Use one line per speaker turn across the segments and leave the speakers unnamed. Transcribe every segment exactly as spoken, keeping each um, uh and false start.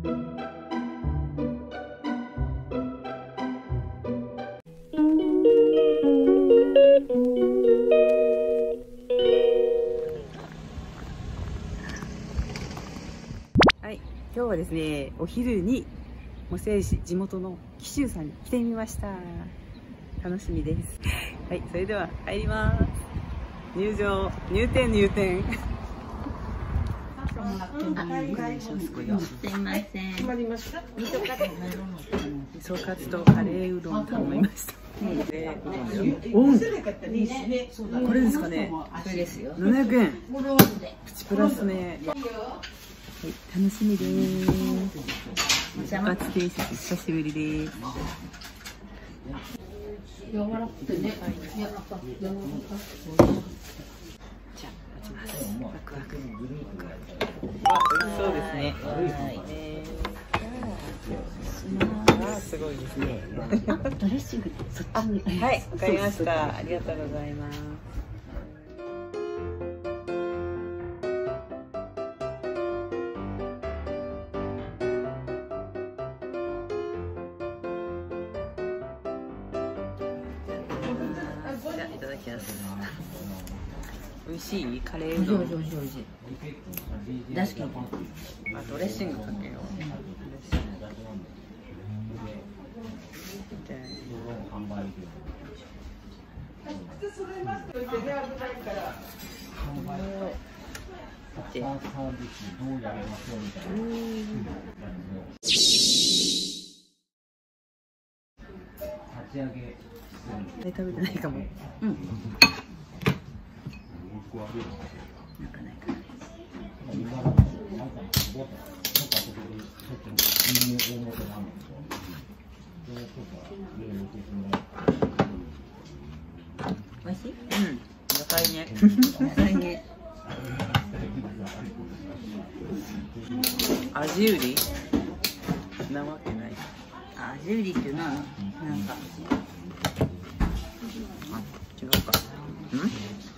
はい、今日はですね、お昼に茂西市地元の紀州さんに来てみました。楽しみです。はい、それでは入ります。入場、入店入店。お願いします。これは。す
いません。決まりました。味噌カツ。
味噌カツとカレーうどん頼みました。で、おん。これですかね。
これですよ。
ななひゃくえん。プチプラスね。はい、楽しみです。味噌カツ定食久しぶりです。
柔らかくてね。いや、赤。柔らかく。
じゃあ、待ちます。ワクワク。わ、美味しそうですね。はい。あ、すごいですね。
ドレッシング。
あ、はい、わかりました。ありがとうございます。じゃあ、いただきます。美味しいカレーうどん。
美味しい美味しい美味しい。だしきん。
あ、ドレッシングかけよう。え、食べてないかも。うん。なんかないかな。
美味しい？
うん。野菜ね。
野菜ね。
味売りなわけない。
あ、ジュリーっていうのはなんか。
あ、違うか。ん？ん？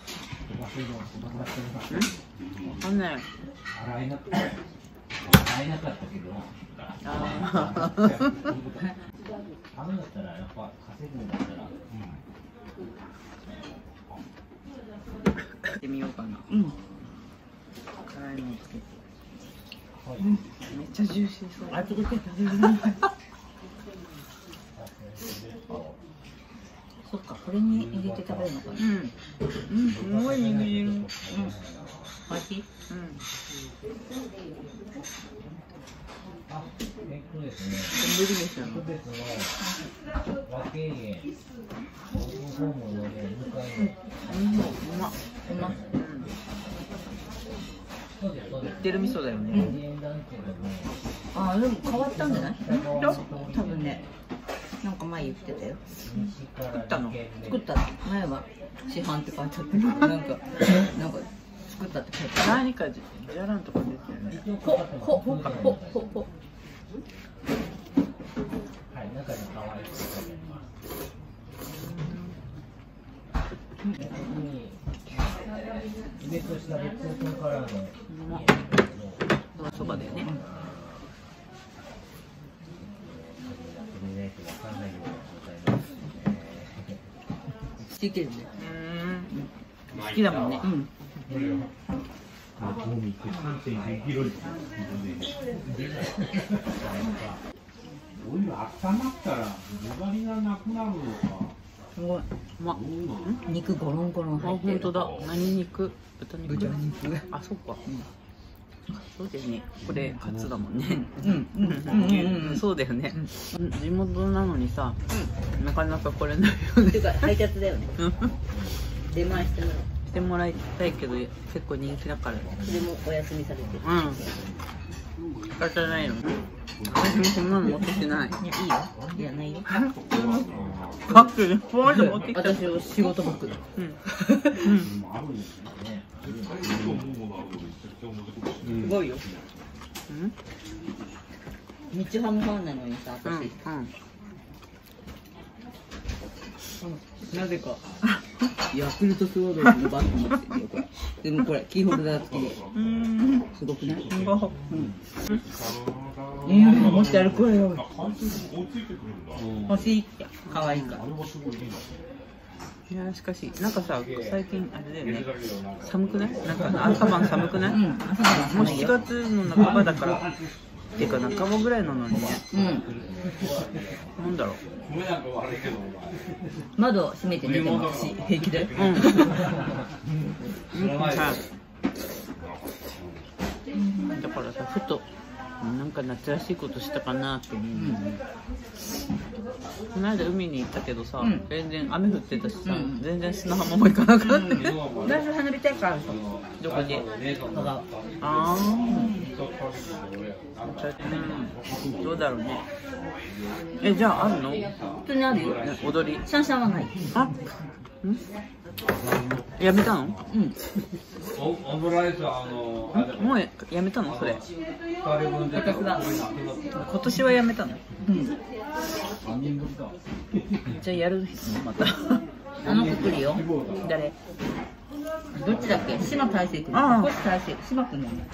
わかんない。
洗えなかったけど。
ああ。
ダメだったらやっぱ稼ぐんだったら。
やってみようかな。
うん。
辛いのつけて。うん、めっちゃジューシーそう。
あ、つけて食べるね。そっか、これに入れて食べるのかな。
うん。うん、すごい握りの。うん。
美味しい？
うん。
あ、えっとですね。
無理ですよね。
特別の和敬園ホームのね、向かいの。
うん、うまっ。
うまっ。
うん。
そうです、そうです。
言ってる味噌だよね。
あ、でも変わったんじゃない？多分ね。なんか前言ってたよ。
作ったの？
作ったの。前は市販って書いてあったけど、なんかなんか作ったって書いてあった。
何かじゃらんとかですよね。
ほほほほほほ。
はい、中に可愛い。イベントした別のからの
そばだよね。
好きですね。
好きだもんね。うん。
お湯温まったら粘りがなくなるのか。
すごい。ま、
肉ゴロンゴロン入
あ、
ってる。
本当だ。何肉？豚肉。
豚肉。
あ、そっか。そうですね。これカツだもんね。
うんうんうん。
そうだよね。地元なのにさ、なかなか来れないよね。
てか配達だよね。出前してもらう。
してもらいたいけど結構人気だから。
それもお休みされてる。
うん。仕方ないよ。私もそんなの持ってきてない。
いや、いいよ。いや、ないよ。
バッグでポンと持ってきた。
私を仕事バッグだ。
うん。うん。すごいよ。うん。
日ハムファンなのにさ、私。
うん。うん。なぜか。
ヤクルトスワローズのバッグ持ってるよ、これ。でもこれ、キーホルダー付きで。すごくない？うん。 ええ、持って歩くわよ。欲しいって、可愛いから。
いやしかしなんかさ最近あれだよね、寒くない？なんか朝晩寒くない？うん、もうしちがつの半ばだからっていうか半ばぐらいなのにね。うん。なんだろう。
窓閉めて寝てますし平気で。うん。
だからさふとなんか夏らしいことしたかなって思う、うん、この間海に行ったけどさ、うん、全然雨降ってたしさ、うん、全然砂浜も行かなかった。
私花火大会あるさ。
どこで？ああ、うん、どうだろうね。え、じゃああるの？
本当にあるよ。
踊り？
シャンシャンはない。
あ、ん？やめたの？うん。
オムライスはあの
もうやめたのそれ？
私は
今年はやめたの？
うん。
じゃあやるまた。
あの子来るよ。
誰？
どっちだっけ？島大成君。
ああ。
こっち大成。島君なの。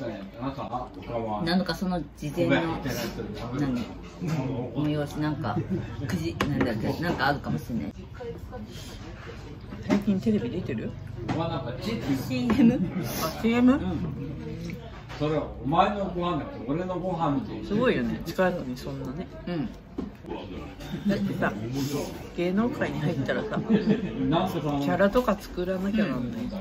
なんかその事前の何催しなんかくじなんだっけなんかあるかもしれない。
最近テレビ出てる？
シーエム？
あ、シーエム？うん。
それお前のご飯だけど俺のご飯って
すごいよね。近くにそんなね。うん。だってさ、芸能界に入ったらさ、キャラとか作らなきゃなんない。うん。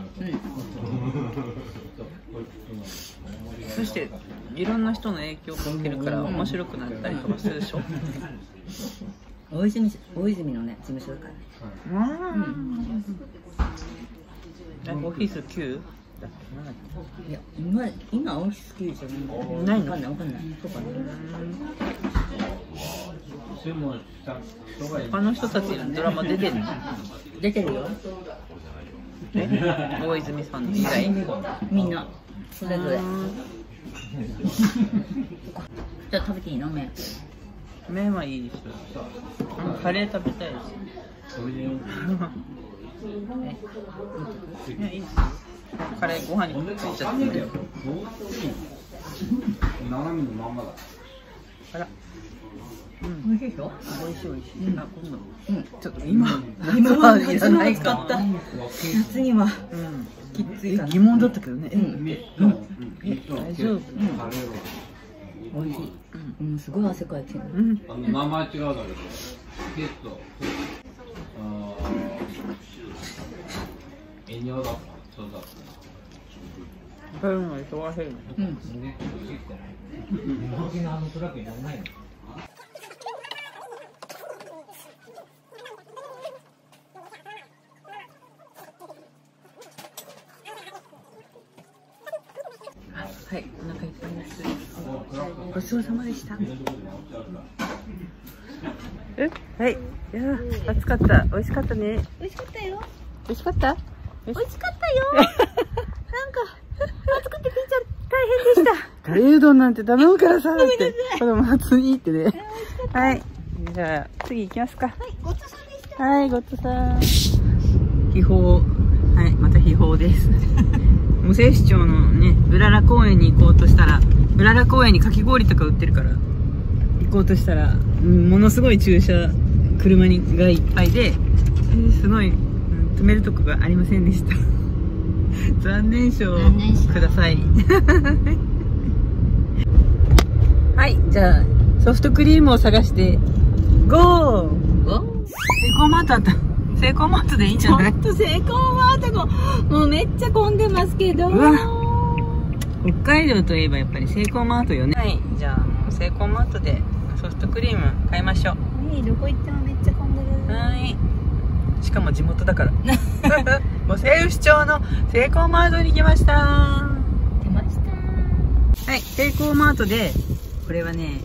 そしていろんな人の影響を受けるから面白くなったりとかするでしょ。
大泉大泉のね事務所だからね。
うん。オフィスきゅう？だっ
け？いや今今オフィスきゅうじゃない。ないの？わかんないわかんない。そうかね。
他の人たちのドラマ出てるの？
出てるよ。
え？大泉さん以外？
みんなそれぞれ。じゃあ食べていいの麺？
麺はいいですよ。カレー食べたいです。いや、いいですよ。カレーご飯についちゃってる。あら。うん、
美味しいでしょ？
美味しい美味しい。あ、今度。
うん。
ちょっと今
今は夏の暑かった。夏には
きついかな。疑問だったけどね。うん。え、大丈夫？
美味しい。うん、すごい汗かいてる。
うん。あの名前違うだけど、ケット。ああ。エニオだった。そうだった。
そういうの忙しいの。うん。
沖縄のトラックにならないの。
はい、お腹いっぱいです。ごちそうさまでした。え、はい、いや、暑かった、美味しかったね。
美味しかったよ。
美味しかった。
美味しかったよ。なんか、暑くてピーちゃん大変でした。
カレーうどんなんて頼むからさって。これ松にってね。はい、じゃあ、次行きますか。
はい、ごちそうさまでした。
はい、ごちそうさん。秘宝、はい、また秘宝です。無声市長のね、うらら公園に行こうとしたら、うらら公園にかき氷とか売ってるから行こうとしたら、ものすごい駐車車にがいっぱいで、すごい、うん、止めるとこがありませんでした。残念賞をください。はい、じゃあソフトクリームを探してゴー。セイコーマートあった。セイコーマートでいいんじゃない？
ほんとセイコーマートももうめっちゃ混んでますけど。
うわ、北海道といえばやっぱりセイコーマートよね。はい、じゃあセイコーマートでソフトクリーム買いましょう。
はい、どこ行ってもめっちゃ混んでる。
はい、しかも地元だから。もう西府町のセイコーマートに来ました。
来ました。
はい、セイコーマートでこれはね、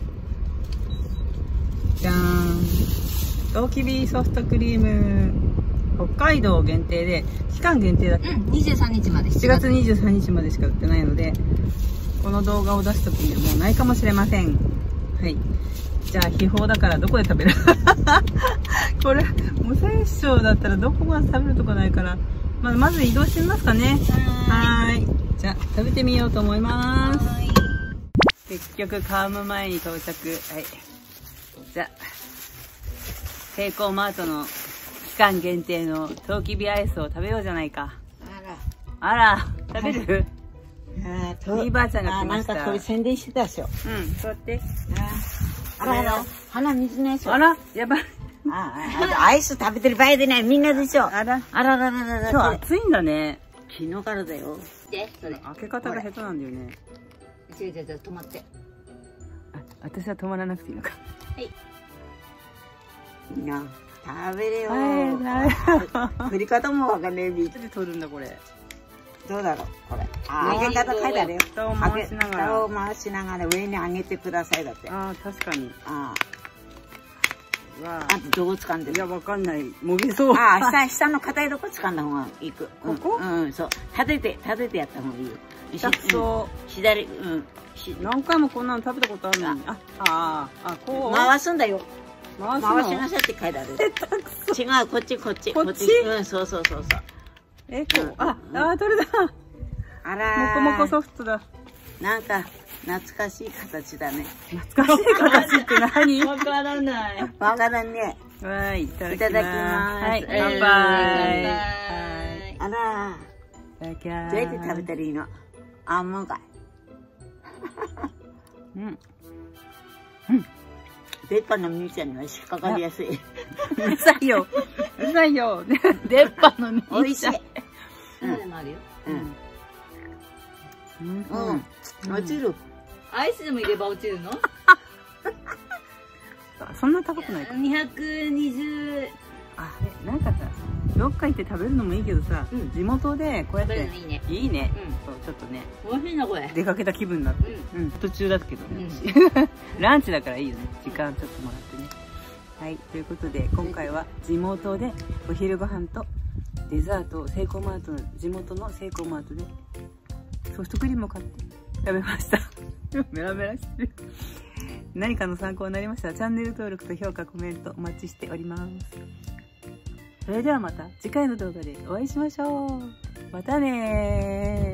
じゃーん、トウキビソフトクリーム、北海道限定で期間限定だって、うん、
にじゅうさんにちまで、
しちがつにじゅうさんにちまでしか売ってないので、この動画を出す時にはもうないかもしれません。はい、じゃあ秘宝だからどこで食べる？これ無声市長だったらどこが食べるとこないから、まあ、まず移動してみますかね。はーい、じゃあ食べてみようと思います。 結局カーム前に到着。はい。じゃあ、セイコーマートの期間限定のトウキビアイスを食べようじゃないか。あら。あら、食べる？いいばあちゃんが来ました。
なんかこれ宣伝してたでしょ。
うん、座って。
あらあら、鼻水ないでしょ。
あら、やばい。
ああ、アイス食べてる場合でない、みんなでしょ。
あら。
あららららら。
今日暑いんだね。
昨日からだよ。で、それ。
開け方が下手なんだよね。
違う違う違う、止まって。
あ、私は止まらなくていいのか。
はい。みんな、食べれよ。
はい、
振り方もわかんねえび。
で取るんだこれ。
どうだろうこれ。あ、揚げ方書いてあるよ。
蓋を回しながら。
蓋を回しながら上に上げてくださいだって。
ああ、確かに。
あ
あ。わあ。
あとどう掴んでる？
いや、わかんない。もげそう。
ああ、下、下の硬いとこ掴んだ方がいいく。
ここ？
うん、そう。立てて、立ててやった方がいいよ。
痛そう。
左、うん。
何回もこんなの食べたことあるのに。あ、ああ、あ、こう。
回すんだよ。
回す
回しなさいって書いてある。違う、こっち、こっち。
こっち？
うん、そうそうそうそう。
え、こう、あ、あ、取れた。
あらー。
もこもこソフトだ。
なんか、懐かしい形だね。
懐かしい形って何？
わからない。わからんね。
はい、いただきます。
いただきます。
はい、乾杯。
あら
ー。いただきます。
どうやって食べたらいいの？あんもがい。
うん。うん。
出っ歯のみーちゃんには引っかかりやすい。
うるさいよ。うるさいよ。出っ歯のみーちゃん。
おいしい。うん。もあるよ。うん。うん。落ちる。
アイスでもいれば落ちるの？
そんな高くないか。
にひゃくにじゅう。
あ、なんかさ、どっか行って食べるのもいいけどさ、地元でこうやって。
いいね。
いいね。そう、ちょっとね。
美味しいなこれ。
出かけた気分になって。うん。途中だけどね。ランチだからいいよね。時間ちょっともらってね。はい、ということで今回は地元でお昼ご飯とデザートをセイコーマートの地元のセイコーマートでソフトクリームを買って食べました。メラメラしてる。何かの参考になりましたらチャンネル登録と評価コメントお待ちしております。それではまた次回の動画でお会いしましょう。またねー。